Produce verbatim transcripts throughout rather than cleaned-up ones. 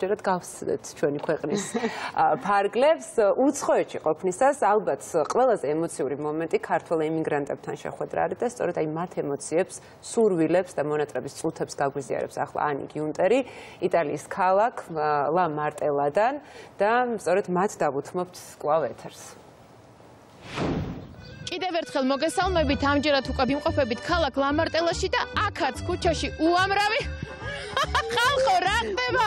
ჯერად გავსწრეთ ჩვენი ქვეყნის ფარგლებს უცხოეთში ყოფნისას ალბათ ყველაზე ემოციური მომენტი ქართველ ემიგრანტებთან შეხვედრა არის და სწორედ აი მათ ემოციებს, სურვილებს და მონატრების წუთებს გაგვიზიარებს ახლა ანი გიუნტერი იტალიის ქალაქ ლა მარტელადან და სწორედ მათ დავუთმობთ კვლავ ეთერს. კიდევ ერთხელ მოგესალმებით, ამჯერად უკვე ვიმყოფებით ქალაქ ლა მარტელაში და აქაც ქუჩაში უამრავი ხალხო რა ხდება?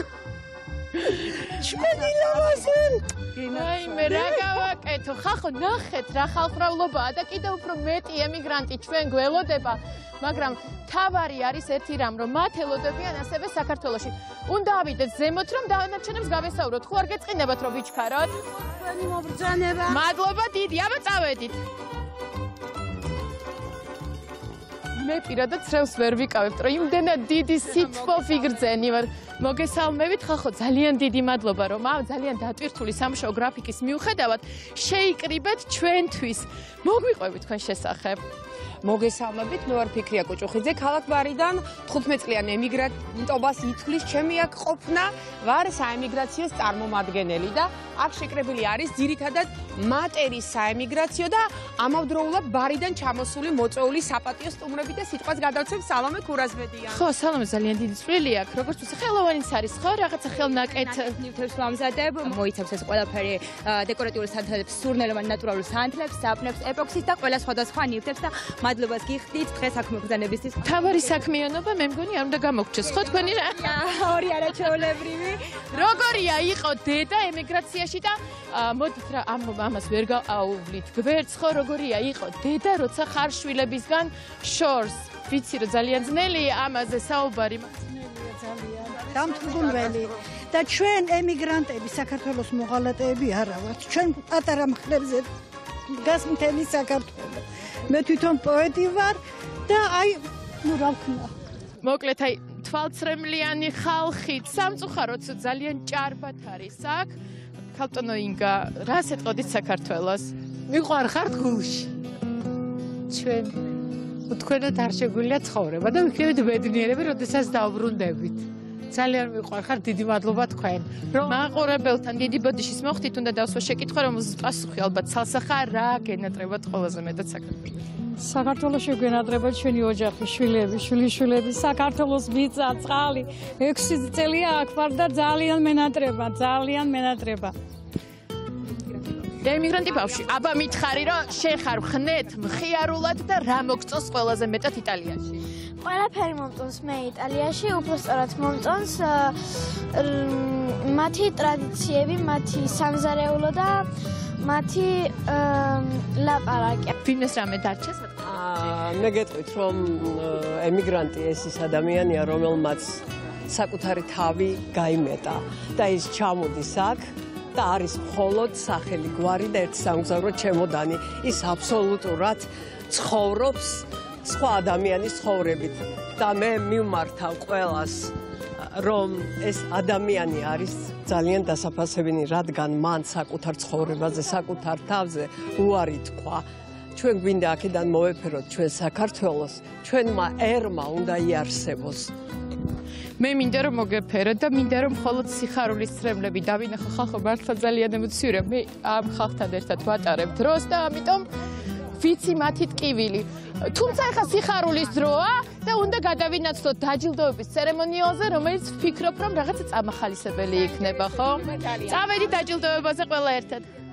ჩვენი ლამაზენ! აი მე რა გავაკეთო? ხალხო ნახეთ რა ხალხმრავლობაა და კიდევ უფრო მეტი ემიგრანტი ჩვენ გველოდება, მაგრამ თავარი არის ერთი რამ, რომ მათ ელოდებიან ასევე საქართველოში. უნდა ავიდეთ ზემოთ, რომ დანარჩენებს გავესაუბროთ. ხო არ გეწყინებათ რომ ვიჩქაროთ? თქვენი მობრძანება. მადლობა დიდი, აბა წავედით. მე პირადად ცრევს ვერ ვიკავებთ, რომ იმდენად დიდი სითბო ვიგრძენი ვარ. მოგესალმებით, ხალხო, ძალიან დიდი მადლობა, რომ ამ ძალიან დატვირთული სამუშაო გრაფიკის მიუხედავად შეიკრიბეთ ჩვენთვის. მოგვიყვებით თქვენ შესახებ. მოგესალმებით, მე ვარ ფიქრია კუჭუხიძე, ქალაქ ბარიდან თხუთმეტ წლიან ემიგრანტობას ითვლის ჩემი აქ ყოფნა, ვარ საემიგრაციოს წარმომადგენელი და აქ შეკრებილი არის ძირითადად მატერის საემიგრაციო და ამავდროულად ბარიდან ჩამოსული მოწვეული საპატიო სტუმრები და სიტყვას გადავცემ სალომე ქურაზბედიან. ხო, სალომე ძალიან დიდი წვლილი აქვს, როგორც ვთქვი, ხელოვანიც არის, ხო, რაღაცა ხელნაკეთ ნივთებს ვამზადებ, მოიცავს ეს ყველაფერი დეკორატიულ სანთლებს, სურნელოვან ნატურალურ სანთლებს, საფნებს, ეპოქსის და ყველა სხვადასხვა ნივთებს და მადლობას გიხდით დღეს აქ მოგზავნებისთვის. თავარი საქმიანობა მე მგონი არ უნდა გამოგჩეს, ხო თქვენი რა? ორი არაჩვეულებრივი. როგორია იყო დედა ემიგრაციაში და მოდით რა ამ ამას ვერ გავავლით. გვერდს ხო როგორია იყო დედა როცა ხარშვილებისგან შორს. ვიცი რომ ძალიან ძნელია ამაზე საუბარი, ძნელია ძალიან. დამთრგუნველი და ჩვენ ემიგრანტები საქართველოს მოღალატეები არა ვართ. ჩვენ პატარა მხრებზე დგას მთელი საქართველო. მე თვითონ პოეტი ვარ და აი ნუ რა ვქნა. მოკლედ აი თვალწრემლიანი ხალხი სამწუხაროდ ძალიან ჭარბად არის აქ. ქალბატონო ინგა, რას ეტყოდით საქართველოს? მიყვარხართ გულში. ჩვენ უთქვენოთ არ შეგვიძლია ცხოვრება და ვიქნებით ბედნიერები, როდესაც დავბრუნდებით. ძალიან მიყვარხართ, დიდი მადლობა თქვენ. მაყურებელთან დიდი ბოდიშის მოხდით, უნდა დავსვა შეკითხვა, რომელზეც პასუხი ალბათ ცალსახაა, რა გენატრებათ ყველაზე მეტად საქართველოს. საქართველოში გვენატრება ჩვენი ოჯახი, შვილები, შვილიშვილები, საქართველოს მიწა, წყალი. ექვსი წელია აქ ვარ და ძალიან მენატრება, ძალიან მენატრება. ემიგრანტი ბავშვი, აბა მითხარი, რომ შენ ხარ ხნეთ, მხიარულად და რა მოგწონს ყველაზე მეტად იტალიაში? ყველაფერი მომწონს მე იტალიაში, უბრალოდ მომწონს მათი ტრადიციები, მათი სამზარეულო და მათი ლაპარაკი. ვინმეს რამე დარჩეს? მე გეტყვით, რომ ემიგრანტი ეს ის ადამიანია, რომელმაც საკუთარი თავი გაიმეტა და ის ჩამოდის აქ და არის მხოლოდ სახელი, გვარი და ერთი სამგზავრო ჩემოდანი. ის აბსოლუტურად ცხოვრობს სხვა ადამიანის ცხოვრებით და მე მივმართავ ყველას, რომ ეს ადამიანი არის ძალიან დასაფასებიანი, რადგან მან საკუთარ ცხოვრებაზე, საკუთარ თავზე უარი თქვა. ჩვენ გვინდა აქედან მოვეფეროთ ჩვენ საქართველოს, ჩვენმა ერმა უნდა იარსებოს. მე მინდა რომ მოგეფეროთ და მინდა რომ მხოლოდ სიხარულის ცრემლები დავინახო. ხალხო მართლა ძალიან ემოციურია. მე ამ ხალხთან ერთად ვატარებ დროს და ამიტომ ვიცი მათი ტკივილი. თუმცა ახლა სიხარულის დროა და უნდა გადავინაცვლოთ დაჯილდოების ცერემონიალზე, რომელიც ვფიქრობ რომ რაღაცა წამახალისებელი იქნება, ხო? წავედით დაჯილდოებაზე ყველა ერთად.